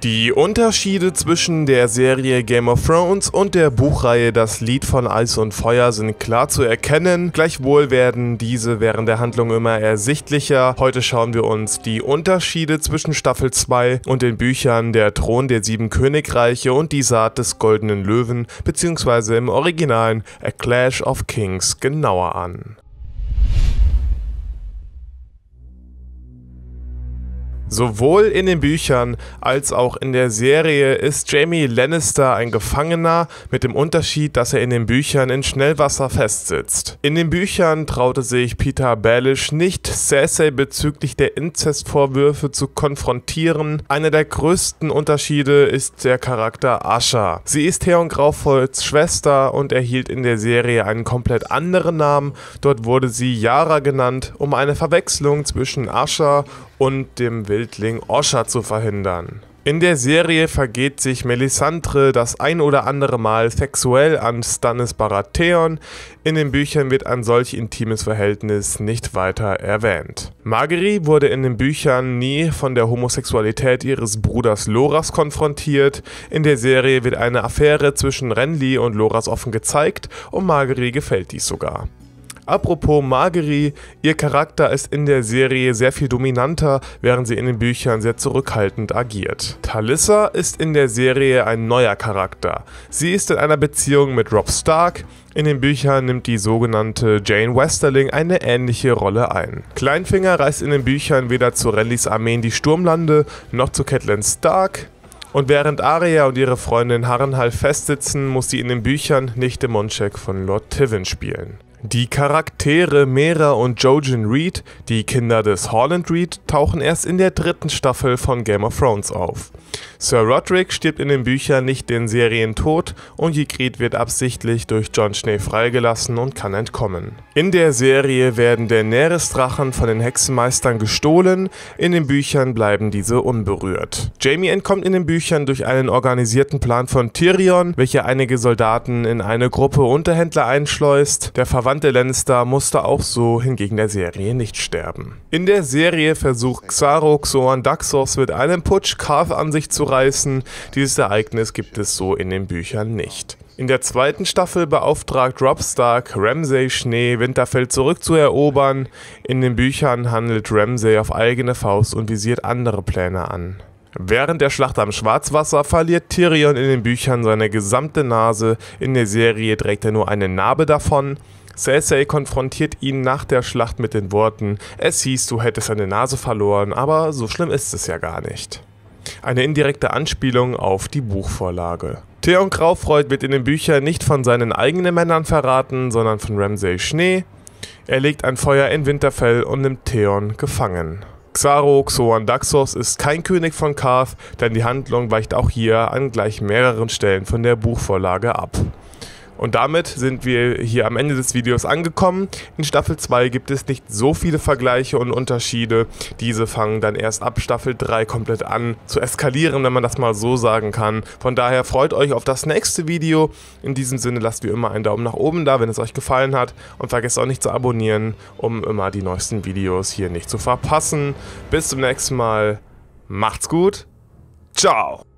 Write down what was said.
Die Unterschiede zwischen der Serie Game of Thrones und der Buchreihe Das Lied von Eis und Feuer sind klar zu erkennen, gleichwohl werden diese während der Handlung immer ersichtlicher. Heute schauen wir uns die Unterschiede zwischen Staffel 2 und den Büchern Der Thron der Sieben Königreiche und Die Saat des Goldenen Löwen bzw. im Originalen A Clash of Kings genauer an. Sowohl in den Büchern als auch in der Serie ist Jaime Lannister ein Gefangener, mit dem Unterschied, dass er in den Büchern in Schnellwasser festsitzt. In den Büchern traute sich Peter Baelish nicht, Cersei bezüglich der Inzestvorwürfe zu konfrontieren. Einer der größten Unterschiede ist der Charakter Asha. Sie ist Theon Graufolds Schwester und erhielt in der Serie einen komplett anderen Namen. Dort wurde sie Yara genannt, um eine Verwechslung zwischen Asha und dem Wildling Osha zu verhindern. In der Serie vergeht sich Melisandre das ein oder andere Mal sexuell an Stannis Baratheon. In den Büchern wird ein solch intimes Verhältnis nicht weiter erwähnt. Margaery wurde in den Büchern nie von der Homosexualität ihres Bruders Loras konfrontiert. In der Serie wird eine Affäre zwischen Renly und Loras offen gezeigt und Margaery gefällt dies sogar. Apropos Margaery, ihr Charakter ist in der Serie sehr viel dominanter, während sie in den Büchern sehr zurückhaltend agiert. Talissa ist in der Serie ein neuer Charakter. Sie ist in einer Beziehung mit Robb Stark. In den Büchern nimmt die sogenannte Jane Westerling eine ähnliche Rolle ein. Kleinfinger reist in den Büchern weder zu Renlys Armee in die Sturmlande noch zu Catelyn Stark. Und während Arya und ihre Freundin Harrenhal festsitzen, muss sie in den Büchern Nichte Monchek von Lord Tywin spielen. Die Charaktere Meera und Jojen Reed, die Kinder des Howland Reed, tauchen erst in der 3. Staffel von Game of Thrones auf. Sir Roderick stirbt in den Büchern nicht den Serientod und Ygritte wird absichtlich durch Jon Schnee freigelassen und kann entkommen. In der Serie werden Daenerys-Drachen von den Hexenmeistern gestohlen, in den Büchern bleiben diese unberührt. Jaime entkommt in den Büchern durch einen organisierten Plan von Tyrion, welcher einige Soldaten in eine Gruppe Unterhändler einschleust. Der verwandte Lannister musste auch so hingegen der Serie nicht sterben. In der Serie versucht Xaro Xhoan Daxos mit einem Putsch Qarth an sich zu reißen. Dieses Ereignis gibt es so in den Büchern nicht. In der 2. Staffel beauftragt Robb Stark Ramsay Schnee, Winterfell zurückzuerobern. In den Büchern handelt Ramsay auf eigene Faust und visiert andere Pläne an. Während der Schlacht am Schwarzwasser verliert Tyrion in den Büchern seine gesamte Nase, in der Serie trägt er nur eine Narbe davon. Cersei konfrontiert ihn nach der Schlacht mit den Worten: Es hieß, du hättest deine Nase verloren, aber so schlimm ist es ja gar nicht. Eine indirekte Anspielung auf die Buchvorlage. Theon Graufreud wird in den Büchern nicht von seinen eigenen Männern verraten, sondern von Ramsay Schnee. Er legt ein Feuer in Winterfell und nimmt Theon gefangen. Xaro Xhoan Daxos ist kein König von Qarth, denn die Handlung weicht auch hier an gleich mehreren Stellen von der Buchvorlage ab. Und damit sind wir hier am Ende des Videos angekommen. In Staffel 2 gibt es nicht so viele Vergleiche und Unterschiede. Diese fangen dann erst ab Staffel 3 komplett an zu eskalieren, wenn man das mal so sagen kann. Von daher freut euch auf das nächste Video. In diesem Sinne lasst wie immer einen Daumen nach oben da, wenn es euch gefallen hat. Und vergesst auch nicht zu abonnieren, um immer die neuesten Videos hier nicht zu verpassen. Bis zum nächsten Mal. Macht's gut. Ciao.